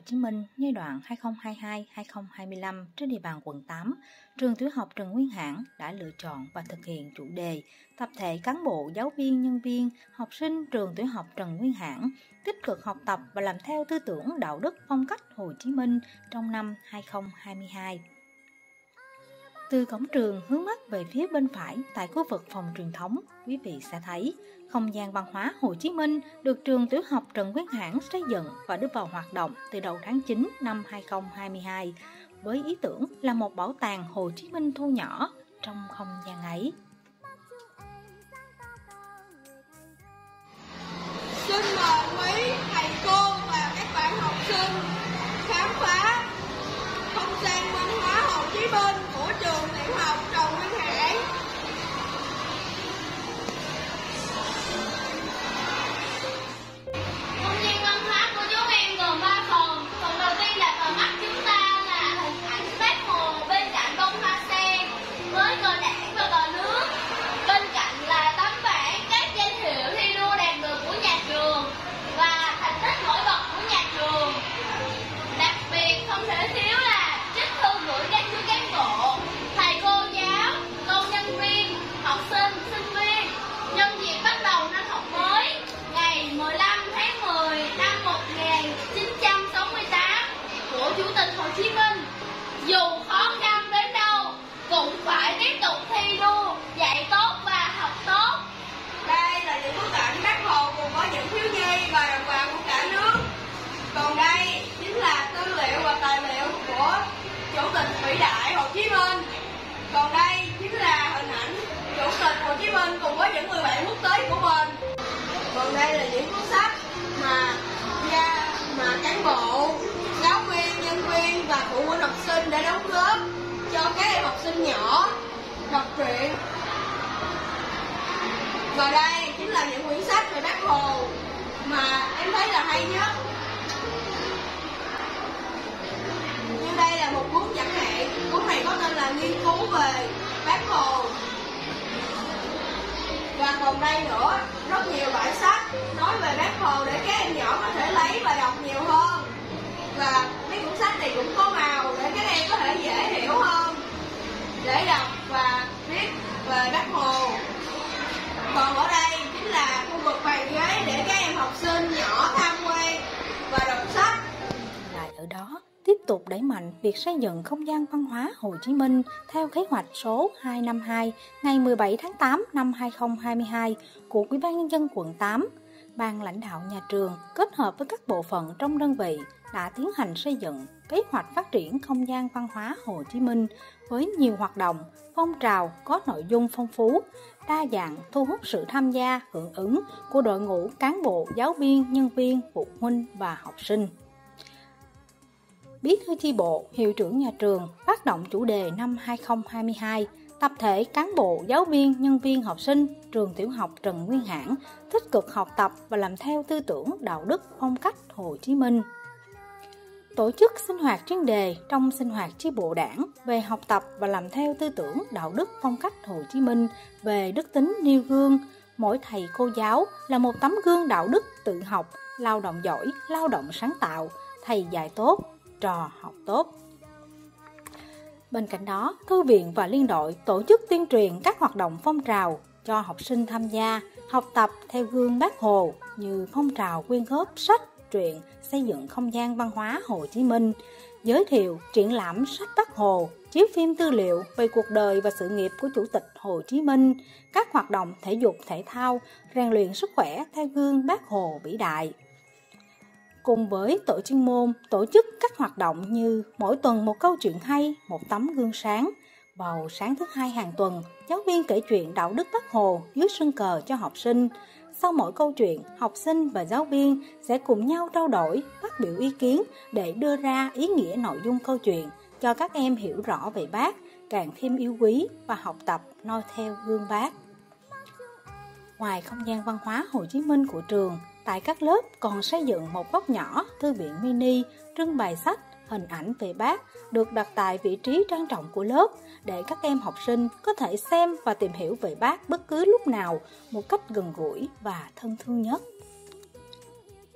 Chí Minh giai đoạn 2022-2025 trên địa bàn quận 8, trường tiểu học Trần Nguyên Hãn đã lựa chọn và thực hiện chủ đề tập thể cán bộ, giáo viên, nhân viên, học sinh trường tiểu học Trần Nguyên Hãn tích cực học tập và làm theo tư tưởng đạo đức phong cách Hồ Chí Minh trong năm 2022. Từ cổng trường hướng mắt về phía bên phải tại khu vực phòng truyền thống, quý vị sẽ thấy không gian văn hóa Hồ Chí Minh được trường tiểu học Trần Nguyên Hãn xây dựng và đưa vào hoạt động từ đầu tháng 9 năm 2022 với ý tưởng là một bảo tàng Hồ Chí Minh thu nhỏ trong không gian ấy. Xin mời quý thầy cô và các bạn học sinh khám phá không gian văn hóa Hồ Chí Minh của trường tiểu học Trần Nguyên Hãn. Không gian văn hóa của chúng em gồm 3 phần. Phần đầu tiên đập vào mắt chúng ta là hình ảnh Bác Hồ bên cạnh bông hoa sen với cờ đảng và cờ nước. Bên cạnh là tấm bảng các danh hiệu thi đua đạt được của nhà trường và thành tích nổi bật của nhà trường. Đặc biệt không thể thiếu là trích thư gửi các chú cán bộ, thầy cô giáo, công nhân viên, học sinh, sinh viên nhân dịp bắt đầu năm học mới ngày 15 tháng 10 năm 1968 của Chủ tịch Hồ Chí Minh. Dù khó khăn đến đâu cũng phải tiếp tục thi đua, dạy tốt và học tốt. Đây là những bức ảnh Bác Hồ cùng với những thiếu nhi và đồng bào của cả nước. Còn đây chính là tư liệu và tài liệu của Chủ tịch vĩ đại Hồ Chí Minh. Còn đây chính là hình ảnh Chủ tịch Hồ Chí Minh cùng với những người bạn quốc tế của mình. Còn đây là những cuốn sách mà cán bộ, giáo viên, nhân viên và phụ huynh học sinh đã đóng góp cho các em học sinh nhỏ đọc truyện. Và đây chính là những quyển sách về Bác Hồ mà em thấy là hay nhất. Như đây là một cuốn chẳng hạn, cuốn này có tên là Nghiên cứu về Bác Hồ. Và còn đây nữa, rất nhiều loại sách nói về Bác Hồ để các em nhỏ có thể lấy và đọc nhiều hơn. Và mấy cuốn sách này cũng có màu để các em có thể dễ hiểu hơn để đọc và viết về Bác Hồ. Còn ở đây chính là khu vực bàn ghế để các em học sinh nhỏ tham quan và đọc sách. Lại ở đó, tiếp tục đẩy mạnh việc xây dựng không gian văn hóa Hồ Chí Minh theo kế hoạch số 252 ngày 17 tháng 8 năm 2022 của Ủy ban Nhân dân quận 8. Ban lãnh đạo nhà trường kết hợp với các bộ phận trong đơn vị đã tiến hành xây dựng kế hoạch phát triển không gian văn hóa Hồ Chí Minh với nhiều hoạt động, phong trào có nội dung phong phú, đa dạng, thu hút sự tham gia, hưởng ứng của đội ngũ cán bộ, giáo viên, nhân viên, phụ huynh và học sinh. Bí thư chi bộ, hiệu trưởng nhà trường phát động chủ đề năm 2022 tập thể cán bộ, giáo viên, nhân viên, học sinh trường tiểu học Trần Nguyên Hãn tích cực học tập và làm theo tư tưởng đạo đức phong cách Hồ Chí Minh. Tổ chức sinh hoạt chuyên đề trong sinh hoạt chi bộ đảng về học tập và làm theo tư tưởng đạo đức phong cách Hồ Chí Minh về đức tính nêu gương. Mỗi thầy cô giáo là một tấm gương đạo đức tự học, lao động giỏi, lao động sáng tạo, thầy dạy tốt, trò học tốt. Bên cạnh đó, thư viện và liên đội tổ chức tuyên truyền các hoạt động phong trào cho học sinh tham gia học tập theo gương Bác Hồ như phong trào quyên góp sách, truyện, xây dựng không gian văn hóa Hồ Chí Minh, giới thiệu triển lãm sách Bác Hồ, chiếu phim tư liệu về cuộc đời và sự nghiệp của Chủ tịch Hồ Chí Minh, các hoạt động thể dục thể thao, rèn luyện sức khỏe theo gương Bác Hồ vĩ đại. Cùng với tổ chuyên môn tổ chức các hoạt động như mỗi tuần một câu chuyện hay, một tấm gương sáng. Vào sáng thứ hai hàng tuần, giáo viên kể chuyện đạo đức Bác Hồ dưới sân cờ cho học sinh. Sau mỗi câu chuyện, học sinh và giáo viên sẽ cùng nhau trao đổi, phát biểu ý kiến để đưa ra ý nghĩa nội dung câu chuyện cho các em hiểu rõ về Bác, càng thêm yêu quý và học tập noi theo gương Bác. Ngoài không gian văn hóa Hồ Chí Minh của trường, tại các lớp còn xây dựng một góc nhỏ thư viện mini, trưng bày sách, hình ảnh về Bác được đặt tại vị trí trang trọng của lớp để các em học sinh có thể xem và tìm hiểu về Bác bất cứ lúc nào một cách gần gũi và thân thương nhất.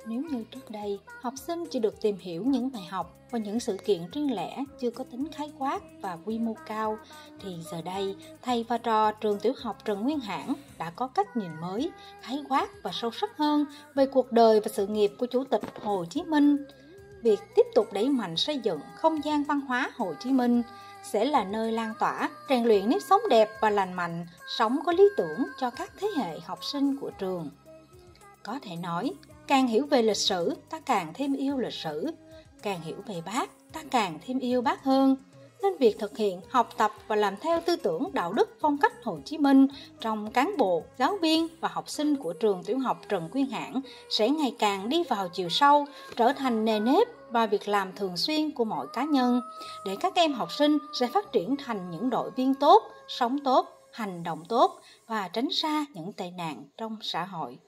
Nếu như trước đây, học sinh chỉ được tìm hiểu những bài học và những sự kiện riêng lẻ chưa có tính khái quát và quy mô cao, thì giờ đây, thầy và trò trường tiểu học Trần Nguyên Hãn đã có cách nhìn mới, khái quát và sâu sắc hơn về cuộc đời và sự nghiệp của Chủ tịch Hồ Chí Minh. Việc tiếp tục đẩy mạnh xây dựng không gian văn hóa Hồ Chí Minh sẽ là nơi lan tỏa, rèn luyện nếp sống đẹp và lành mạnh, sống có lý tưởng cho các thế hệ học sinh của trường. Có thể nói, càng hiểu về lịch sử, ta càng thêm yêu lịch sử, càng hiểu về Bác, ta càng thêm yêu Bác hơn. Nên việc thực hiện, học tập và làm theo tư tưởng đạo đức phong cách Hồ Chí Minh trong cán bộ, giáo viên và học sinh của trường tiểu học Trần Nguyên Hãn sẽ ngày càng đi vào chiều sâu, trở thành nề nếp và việc làm thường xuyên của mọi cá nhân, để các em học sinh sẽ phát triển thành những đội viên tốt, sống tốt, hành động tốt và tránh xa những tệ nạn trong xã hội.